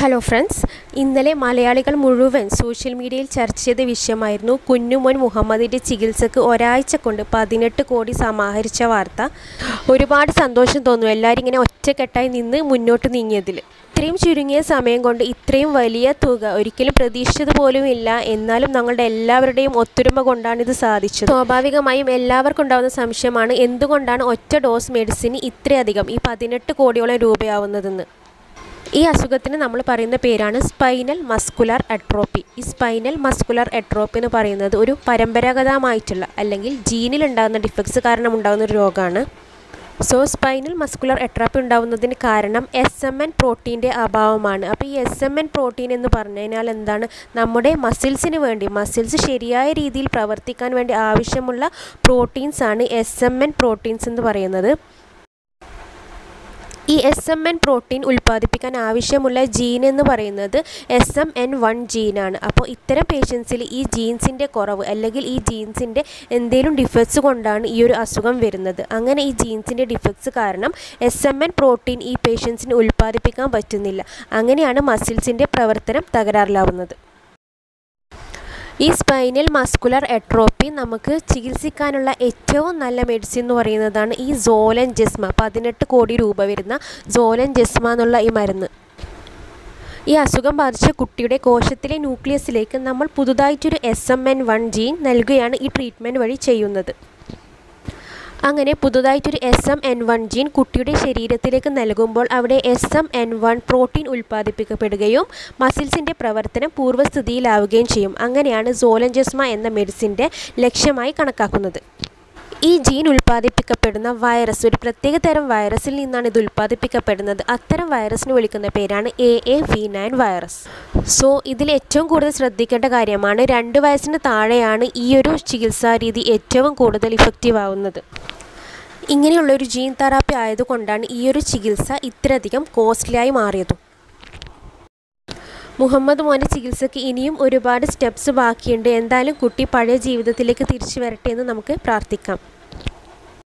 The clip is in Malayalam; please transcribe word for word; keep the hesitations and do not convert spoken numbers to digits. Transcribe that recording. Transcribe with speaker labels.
Speaker 1: ഹലോ ഫ്രണ്ട്സ്, ഇന്നലെ മലയാളികൾ മുഴുവൻ സോഷ്യൽ മീഡിയയിൽ ചർച്ച ചെയ്ത വിഷയമായിരുന്നു കുഞ്ഞുമോൻ മുഹമ്മദിൻ്റെ ചികിത്സക്ക് ഒരാഴ്ച കൊണ്ട് പതിനെട്ട് കോടി സമാഹരിച്ച വാർത്ത. ഒരുപാട് സന്തോഷം തോന്നുന്നു എല്ലാവരും ഇങ്ങനെ ഒറ്റക്കെട്ടായി നിന്ന് മുന്നോട്ട് നീങ്ങിയതിൽ. ഇത്രയും ചുരുങ്ങിയ സമയം കൊണ്ട് ഇത്രയും വലിയ തുക ഒരിക്കലും പ്രതീക്ഷിച്ചത് പോലും ഇല്ല. എന്നാലും ഞങ്ങളുടെ എല്ലാവരുടെയും ഒത്തൊരുമ കൊണ്ടാണ് ഇത് സാധിച്ചത്. സ്വാഭാവികമായും എല്ലാവർക്കും ഉണ്ടാകുന്ന സംശയമാണ്, എന്തുകൊണ്ടാണ് ഒറ്റ ഡോസ് മെഡിസിന് ഇത്രയധികം ഈ പതിനെട്ട് കോടിയോളം രൂപയാവുന്നതെന്ന്. ഈ അസുഖത്തിന് നമ്മൾ പറയുന്ന പേരാണ് സ്പൈനൽ മസ്കുലർ അട്രോപ്പി. ഈ സ്പൈനൽ മസ്കുലർ അട്രോപ്പി എന്ന് പറയുന്നത് ഒരു പരമ്പരാഗതമായിട്ടുള്ള അല്ലെങ്കിൽ ജീനിൽ ഉണ്ടാകുന്ന ഡിഫക്ട്സ് കാരണം ഉണ്ടാകുന്ന ഒരു രോഗമാണ്. സോ സ്പൈനൽ മസ്കുലർ അട്രോപ്പി ഉണ്ടാകുന്നതിന് കാരണം എസ് എം എൻ പ്രോട്ടീൻ്റെ അഭാവമാണ്. അപ്പോൾ ഈ എസ് എം എൻ പ്രോട്ടീൻ എന്ന് പറഞ്ഞു കഴിഞ്ഞാൽ എന്താണ്? നമ്മുടെ മസിൽസിന് വേണ്ടി മസിൽസ് ശരിയായ രീതിയിൽ പ്രവർത്തിക്കാൻ വേണ്ടി ആവശ്യമുള്ള പ്രോട്ടീൻസാണ് എസ് എം എൻ പ്രോട്ടീൻസ് എന്ന് പറയുന്നത്. ഈ എസ് എം എൻ പ്രോട്ടീൻ ഉൽപ്പാദിപ്പിക്കാൻ ആവശ്യമുള്ള ജീൻ എന്ന് പറയുന്നത് എസ് എം എൻ വൺ ജീനാണ്. അപ്പോൾ ഇത്തരം പേഷ്യൻസിൽ ഈ ജീൻസിൻ്റെ കുറവ് അല്ലെങ്കിൽ ഈ ജീൻസിൻ്റെ എന്തെങ്കിലും ഡിഫക്ട്സ് കൊണ്ടാണ് ഈ ഒരു അസുഖം വരുന്നത്. അങ്ങനെ ഈ ജീൻസിൻ്റെ ഡിഫക്ട്സ് കാരണം എസ് എം എൻ പ്രോട്ടീൻ ഈ പേഷ്യൻസിന് ഉൽപ്പാദിപ്പിക്കാൻ പറ്റുന്നില്ല. അങ്ങനെയാണ് മസിൽസിൻ്റെ പ്രവർത്തനം തകരാറിലാവുന്നത്. ഈ സ്പൈനൽ മസ്കുലർ അട്രോപ്പി നമുക്ക് ചികിത്സിക്കാനുള്ള ഏറ്റവും നല്ല മെഡിസിൻ എന്ന് പറയുന്നതാണ് ഈ സോലൻജെസ്മ. പതിനെട്ട് കോടി രൂപ വരുന്ന സോലൻജെസ്മ എന്നുള്ള ഈ മരുന്ന്. ഈ അസുഖം ബാധിച്ച കുട്ടിയുടെ കോശത്തിലെ ന്യൂക്ലിയസിലേക്ക് നമ്മൾ പുതുതായിട്ടൊരു S M N one gene നൽകുകയാണ് ഈ ട്രീറ്റ്മെൻറ്റ് വഴി ചെയ്യുന്നത്. അങ്ങനെ പുതുതായിട്ടൊരു S M N one gene കുട്ടിയുടെ ശരീരത്തിലേക്ക് നൽകുമ്പോൾ അവിടെ S M N one protein ഉൽപ്പാദിപ്പിക്കപ്പെടുകയും മസിൽസിൻ്റെ പ്രവർത്തനം പൂർവ്വസ്ഥിതിയിലാവുകയും ചെയ്യും. അങ്ങനെയാണ് സോലൻജെസ്മ എന്ന മെഡിസിൻ്റെ ലക്ഷ്യമായി കണക്കാക്കുന്നത്. ഈ ജീൻ ഉൽപ്പാദിപ്പിക്കപ്പെടുന്ന വൈറസ് ഒരു പ്രത്യേക തരം വൈറസിൽ നിന്നാണ് ഇത് ഉൽപ്പാദിപ്പിക്കപ്പെടുന്നത്. അത്തരം വൈറസിന് വിളിക്കുന്ന പേരാണ് A A V nine virus. So ഇതിൽ ഏറ്റവും കൂടുതൽ ശ്രദ്ധിക്കേണ്ട കാര്യമാണ്, രണ്ട് വയസ്സിന് താഴെയാണ് ഈ ഒരു ചികിത്സാ രീതി ഏറ്റവും കൂടുതൽ ഇഫക്റ്റീവ് ആവുന്നത്. ഇങ്ങനെയുള്ളൊരു ജീൻ തെറാപ്പി ആയതുകൊണ്ടാണ് ഈ ഒരു ചികിത്സ ഇത്രയധികം കോസ്റ്റ്ലിയായി മാറിയതും. മുഹമ്മദ് മോൻ്റെ ചികിത്സയ്ക്ക് ഇനിയും ഒരുപാട് സ്റ്റെപ്സ് ബാക്കിയുണ്ട്. എന്തായാലും കുട്ടി പഴയ ജീവിതത്തിലേക്ക് തിരിച്ചു വരട്ടെ എന്ന് നമുക്ക് പ്രാർത്ഥിക്കാം.